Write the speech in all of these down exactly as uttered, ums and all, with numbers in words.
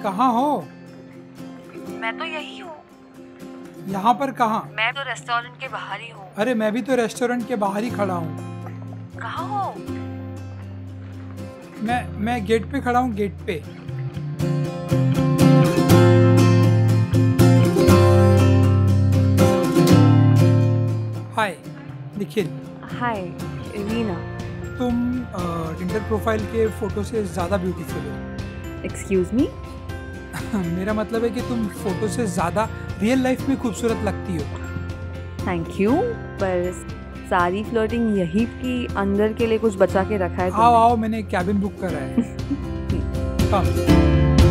कहाँ हो? मैं तो यही हूँ। यहाँ पर कहाँ? मैं तो रेस्टोरेंट के बाहर ही हूँ। अरे मैं भी तो रेस्टोरेंट के बाहर ही खड़ा हूँ। कहाँ हो? मैं मैं गेट पे खड़ा हूँ, गेट पे। हाय निखिल। हाय रीना। तुम टिंडर प्रोफाइल के फोटो से ज़्यादा ब्यूटीफुल हो। Excuse me? मेरा मतलब है कि तुम फोटो से ज़्यादा रियल लाइफ में खूबसूरत लगती हो। थैंक यू, पर सारी फ्लर्टिंग यही कि अंदर के लिए कुछ बचा के रखा है? आओ आओ, मैंने कैबिन बुक करा है। कम।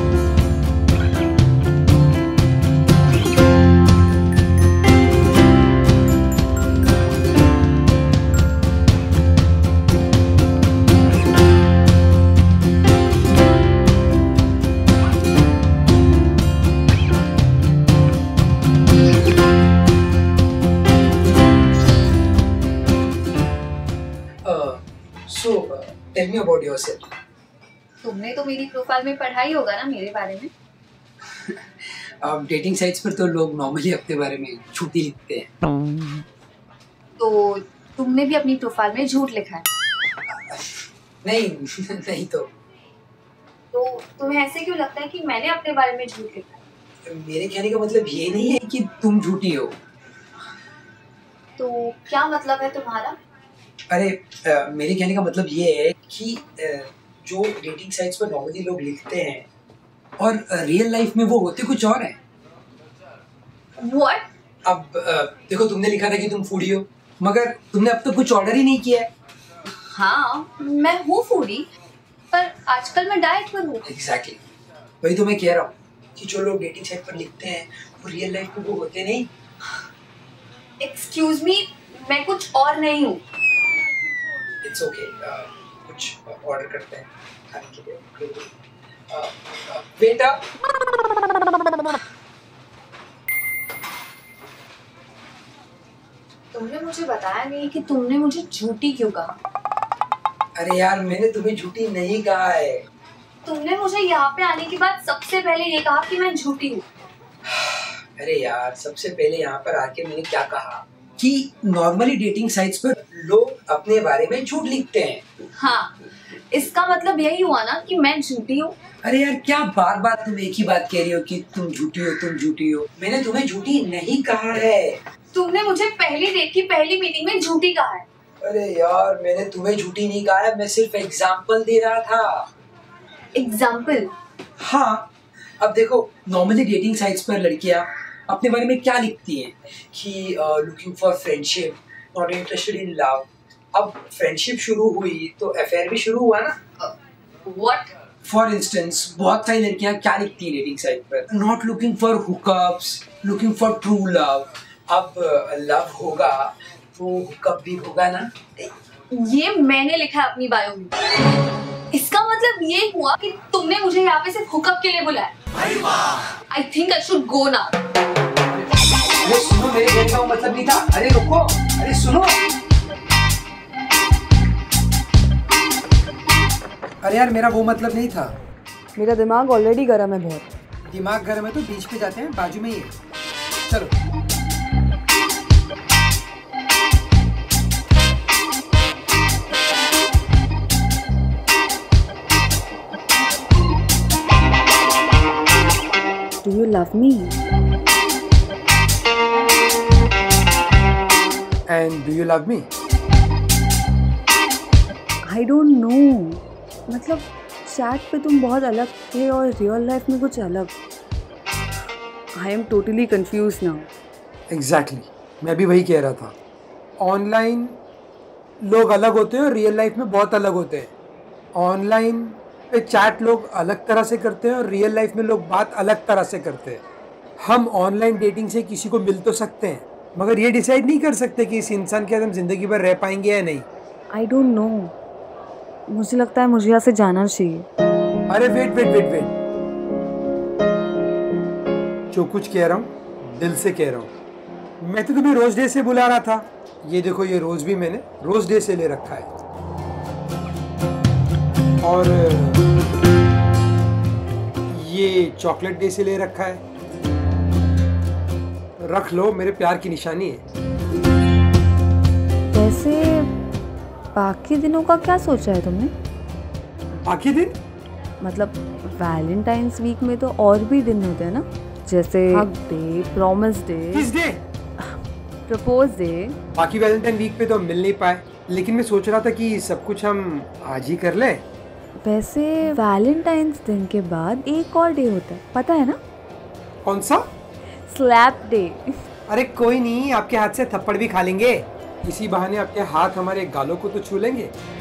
So, uh, tell me about yourself. तुमने तो मेरी प्रोफाइल में पढ़ा ही होगा ना मेरे बारे में। अब डेटिंग साइट्स पर तो लोग नॉर्मली अपने बारे में झूठ ही लिखते हैं। तो तुमने भी अपनी प्रोफाइल में झूठ लिखा है? नहीं नहीं तो तो तुम्हें ऐसे क्यों लगता है कि मैंने अपने बारे में झूठ लिखा है? मेरे कहने का मतलब ये नहीं है कि तुम झूठी हो। तो क्या मतलब है तुम्हारा? अरे आ, मेरे कहने का मतलब ये है कि आ, जो डेटिंग साइट्स पर नॉर्मली लोग लिखते हैं और रियल लाइफ में वो होते कुछ और हैं। What? अब आ, देखो, तुमने लिखा था कि तुम फूडी हो, मगर तुमने अब तक कुछ ऑर्डर ही नहीं किया है। हाँ, मैं हूँ फूडी, पर आजकल मैं डाइट पर हूँ। एग्जैक्टली, वही तो मैं कह रहा हूँ कि जो लोग डेटिंग साइट पर लिखते हैं वो रियल लाइफ में वो होते नहीं। एक्सक्यूज मी, मैं कुछ और नहीं हूँ। इट्स ओके, कुछ ऑर्डर करते हैं खाने के लिए। बेटा, तुमने मुझे बताया नहीं कि तुमने मुझे झूठी क्यों कहा। अरे यार, मैंने तुम्हें झूठी नहीं कहा है। तुमने मुझे यहाँ पे आने के बाद सबसे पहले ये कहा कि मैं झूठी हूँ। अरे यार, सबसे पहले यहाँ पर आके मैंने क्या कहा कि नॉर्मली डेटिंग साइट्स पर लोग अपने बारे में झूठ लिखते हैं। हाँ, इसका मतलब यही हुआ ना कि मैं झूठी हूँ। अरे यार, क्या बार बार तुम एक ही बात कह रही हो कि तुम झूठी हो तुम झूठी हो। मैंने तुम्हें झूठी नहीं कहा है। तुमने मुझे पहली डेट की पहली मीटिंग में झूठी कहा है। अरे यार, मैंने तुम्हें झूठी नहीं कहा है, मैं सिर्फ एग्जाम्पल दे रहा था। एग्जाम्पल? हाँ, अब देखो, नॉर्मली डेटिंग साइट्स पर लड़कियां अपने बारे में क्या लिखती हैं कि looking for friendship, not interested in love. अब फ्रेंडशिप शुरू हुई तो अफेयर भी शुरू हुआ ना। व्हाट? फॉर इंस्टेंस, बहुत सारी लड़कियां क्या लिखती हैं डेटिंग साइट पर? Not looking for hookups, looking for true love. अब लव होगा तो हुकअप भी होगा ना। ये मैंने लिखा है अपनी बायो में। इसका मतलब ये हुआ कि तुमने मुझे यहाँ पे सिर्फ हुकअप के लिए बुलाया। I think I should go now. अरे सुनो, मेरे कहने का मतलब नहीं था। अरे रुको, अरे सुनो। अरे यार, मेरा वो मतलब नहीं था। मेरा दिमाग ऑलरेडी गर्म है बहुत। दिमाग गर्म है तो बीच पे जाते हैं, बाजू में ही है। चलो। Do you love me? And do you love me? I don't know. मतलब चैट पे तुम बहुत अलग थे और रियल लाइफ में कुछ अलग। I am totally confused now. Exactly, मैं भी वही कह रहा था। ऑनलाइन लोग अलग होते हैं और रियल लाइफ में बहुत अलग होते हैं। ऑनलाइन पे चैट लोग अलग तरह से करते हैं और रियल लाइफ में लोग बात अलग तरह से करते हैं। हम ऑनलाइन डेटिंग से किसी को मिल तो सकते हैं, मगर ये डिसाइड नहीं कर सकते कि इस इंसान के साथ हम जिंदगी भर रह पाएंगे या नहीं। I don't know. मुझे लगता है मुझे यहाँ से जाना चाहिए। अरे वेट वेट वेट वेट, जो कुछ कह रहा हूँ दिल से कह रहा हूँ। मैं तो तुम्हें रोज डे से बुला रहा था। ये देखो, ये रोज भी मैंने रोज डे से ले रखा है। और ये चॉकलेट डे से ले रखा है, रख लो, मेरे प्यार की निशानी है। वैसे बाकी दिनों का क्या सोचा है तुमने? बाकी दिन मतलब वैलेंटाइंस वीक में तो और भी दिन होते हैं ना, जैसे hug day, promise day, kiss day? Propose day. बाकी वैलेंटाइन वीक पे तो हम मिल नहीं पाए, लेकिन मैं सोच रहा था कि सब कुछ हम आज ही कर लें। वैसे वैलेंटाइंस दिन के बाद एक और डे होता है, पता है ना? कौन सा? Slap day. अरे कोई नहीं, आपके हाथ से थप्पड़ भी खा लेंगे, इसी बहाने आपके हाथ हमारे गालों को तो छू लेंगे।